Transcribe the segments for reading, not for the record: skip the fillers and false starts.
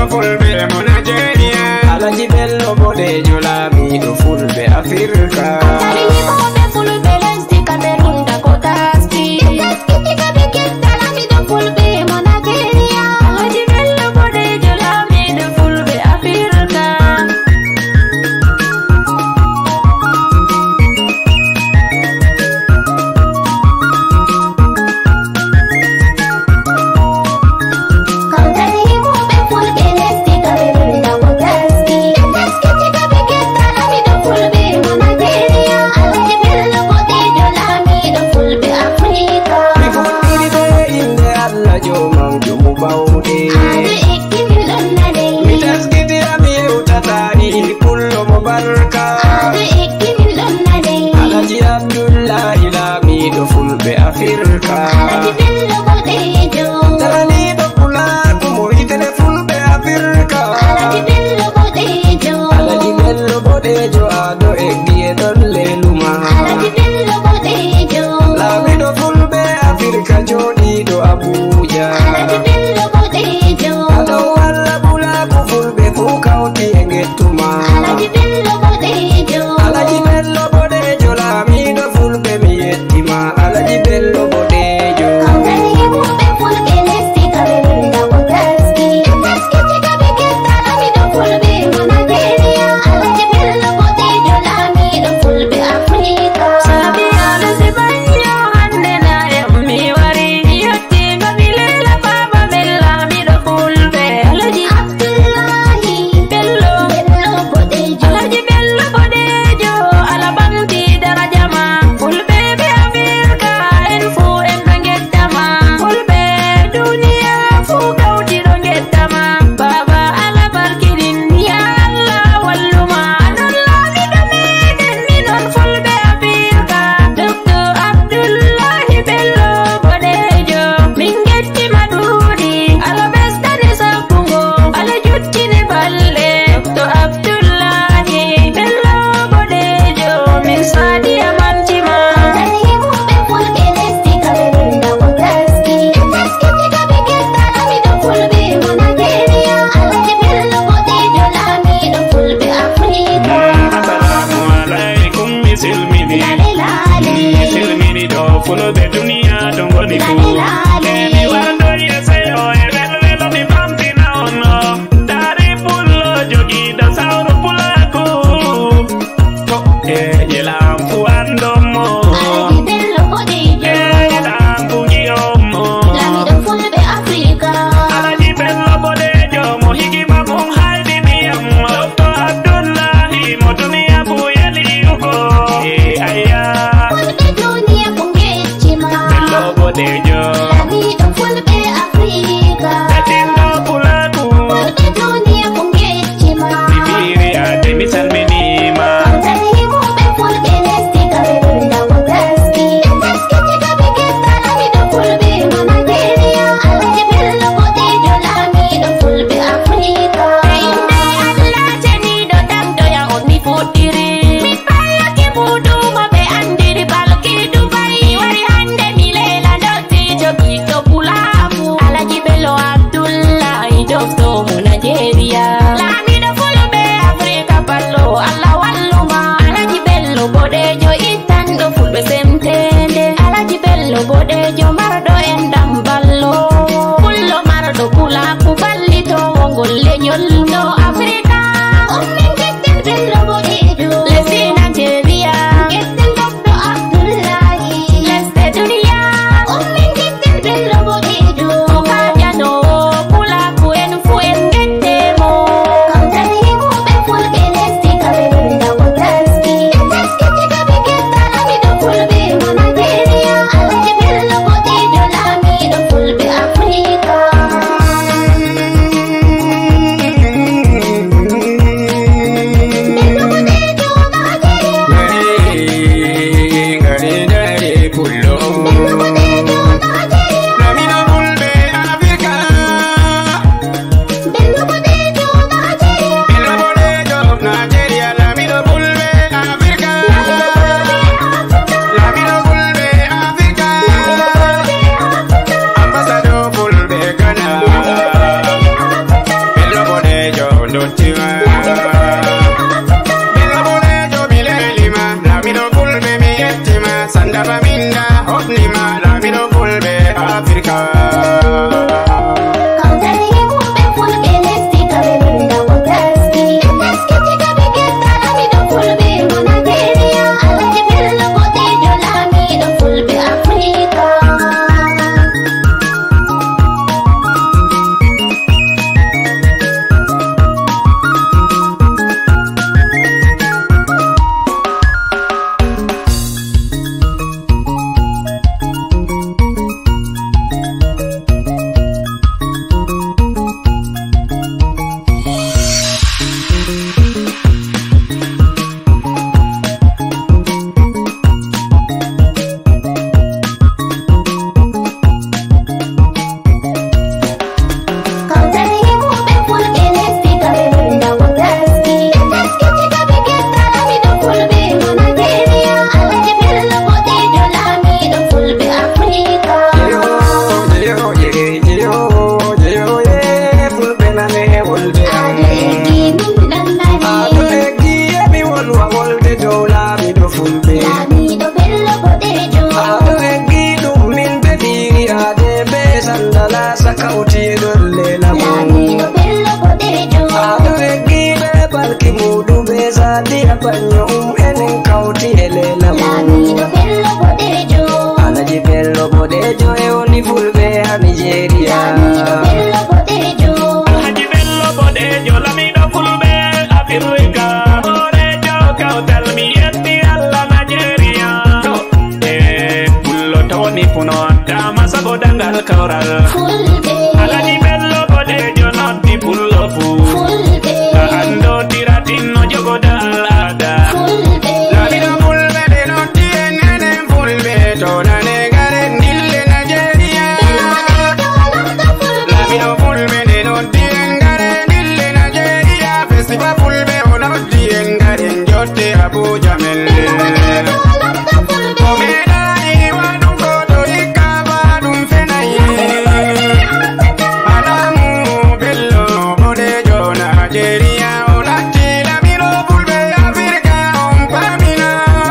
fulbe mo Nigeria. Alaji Bello Bodejo lamiɗo fulbe Africa. Fulbe lesdi Cameroon Dakota ski. Lamiɗo fulbe mo Nigeria. Alaji Bello Bodejo lamiɗo fulbe Africa. Alaji Abdullahi lamiɗo fulbe Africa. Alaji Bello Bodejo. Taraniɗo Pulaku mo hitene fulbe Africa. Alaji Bello Bodejo. Alaji Bello Bodejo aɗo eggie ɗon leluma. Alaji Bello Bodejo. Lamiɗo fulbe Africa joɗiɗo Abuja. Alaji Bello Bodejo. Aɗo walla Pulaku fulbe fu kawti e gettuma. Alaji Bello Bodejo. Alaji Bello Bodejo lamiɗo fulbe mi yettima. Alaji Bello Bodejo. Fulbe lesdi Cameroon Dakota ski. Lamiɗo fulbe mo Nigeria. Alaji Bello Bodejo lamiɗo fulbe Africa. Sabiyalo sibanyo hande na mi wari yottingo mi lela baba bella miɗo fulbe. Alaji Abdullahi Bello Bodejo. Alaji Bello Bodejo alabamti darajama fulbe be Africa en fu en ɗo gettama. Fulbe duniya fu kawti ɗo gettama. Baba alabarkiɗin ya Allah walluma non lamiɗo meɗen minon fulbe Africa. Dr. Abdullahi Bello Bodejo min gettima ɗuuɗi ala ɓesdani sappugo ala juttini balɗe. Dr. Abdullahi Bello Bodejo min saadi amantima. Fulbe lesdi Cameroon Dakota ski. Lamiɗo fulbe mo Nigeria. Alaji Bello Bodejo lamiɗo fulbe Africa. Assalamu alaikum mi silmini. Mi silmini ɗo fulbe duniya to ngoni fu. Mi warandori e seyo e welwelo mi famtina on. Dari pullo jogiiɗo sawru Pulaku. Toɓɓe yelam fu andomo. Alaji Bello Bodejo. Yelam fu giyomo. Lamiɗo fulbe Africa. Alaji Bello Bodejo mo hikima mum haydi ndiyam. Dr. Abdullahi mo duniya fu yeliugo. Ayya Fulbe duniya fu gettima. Bello Bodejo. Lamiɗo fulbe Africa. Tetinɗo Pulaku. Fulbe duniya fu gettima. Bibiri ade mi salminima. Fulbe lesdi Cameroon Dakota ski. Lamiɗo fulbe mo Nigeria. Alaji Bello Bodejo lamiɗo fulbe Africa. Inde Allah jeniɗo ɗamdoya on mi fuɗɗiri. Mi ballake buɗugo ɓe andiri balki Dubai. Wari hande mi lela dottijo ɓiɗɗo Pulaku. Alaji Bello Abdullahi dofto mo Nigeria. Lamiɗo fulɓe Africa ballo Allah walluma. Alaji Bello Bodejo ittanɗo fulɓe semtende. Alaji Bello Bodejo marɗo endam ballo. Pullo marɗo Pulaku ballitowo ngol lenyol no Africa. Ummin getten Bello Bodejo. Lesdi Nigeria Getten Dr. Abdullahi. lesɗe duniya Ummin getten Bello Bodejo. o kajano Pulaku en fu en gettemo. Fulbe lesdi Cameroon Dakota ski. Lamiɗo fulbe mo Nigeria. Alaji Bello Bodejo lamiɗo mudu be Sadiya Banyo enen kauti elela Lamiɗo Bello Boɗejo. Alaji Bello Boɗejo e woni fulɓe ha Nigeria. Lamiɗo Bello Boɗejo. Alhaji Bello Boɗejo lamiɗo fulɓe Afrika. Horejo kawtal mi yetti Allah Nigeria. Pullo tawni funo dama sabo dangal kawral. Fulɓe. Alhaji Bello Boɗejo noddi pullo fu. Fulɓe. Ka ando tiratinno jogoda al'ada. Fulɓe. Lamiɗo fulɓe ɓe noddi en enen fulɓe to nane garen dille Nigeria. Lamiɗo fulɓe ɓe noddi en garen dille Nigeria. Festival fulɓe o noddi en garen jotte Abuja men. O meeɗayi waɗugo to hikka ba ɗum fenayi. Alamu Bello Boɗejo Nigeria o latti lamiɗo fulɓe Afrika on pamina.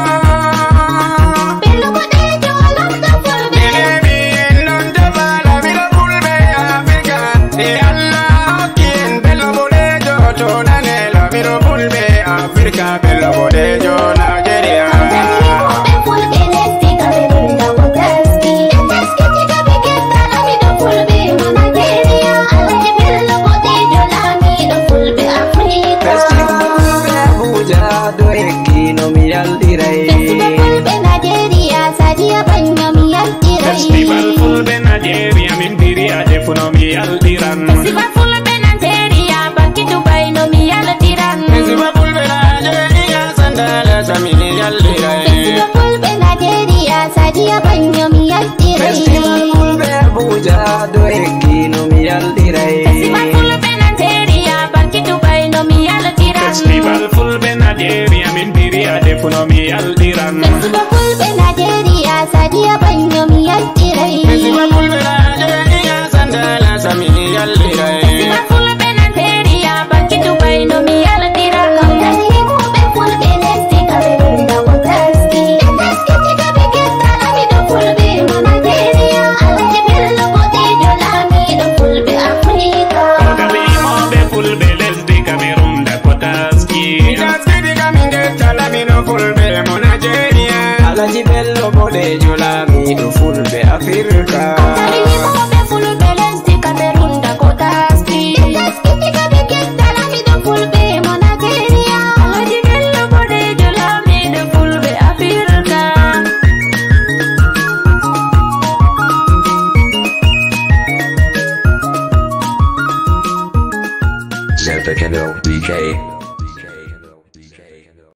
Bello Boɗejo lamɗo fulɓe. Elebi en non jaɓa lamiɗo fulɓe Afrika. E Allah hokki en Bello Boɗejo to nane lamiɗo fulɓe Afrika. Bello Boɗejo Nigeria. Ɓe fulɓe lesdi kaɓe ɗonda ko taski. Taskitiga ɓe ketta lamiɗo fulɓe mo Nigeria. Alhaji Bello Boɗejo lamiɗo fulɓe Afrika. Festival fulɓe Abuja do ekkino mi yalɗiray. Festival fulɓe Nigeria Sadiya Banyo mi yaltiray. Festival fulɓe Nigeria min biriyaje funo mi yalɗiran. Festival fulɓe Nigeria banki Dubai no mi yaltiran. Festival fulɓe Nigeria sandala samini yalliray. Festival fulɓe Nigeria Sadiya Banyo mi yaltiray. Festival fulɓe Abuja do ekkino mi yalɗiray. Festival fulɓe Nigeria banki Dubai no mi yaltiran. Festival fulɓe Nigeria min biriyaje funo mi yalɗiran. Festival fulɓe Nigeria Sadiya Banyo mi yaltiray. Festival fulɓe Nigeria sandala samini yalliray. Festival fulɓe Nigeria banki Dubai no mi yaltiran. Kawtali himɓe fulɓe lesdi kaɓe ɗonda ko taski. Taskitiga ɓe ketta lamiɗo fulɓe mo Nigeria. Alhaji Bello Boɗejo lamiɗo fulɓe Afrika. Kawtalimoɓe fulɓe lesdi Cameroon da ko taski. Taskitiga min getta lamiɗo fulɓe mo Nigeria. Alaji Bello Boɗejo lamiɗo fulɓe Afrika. Kawtali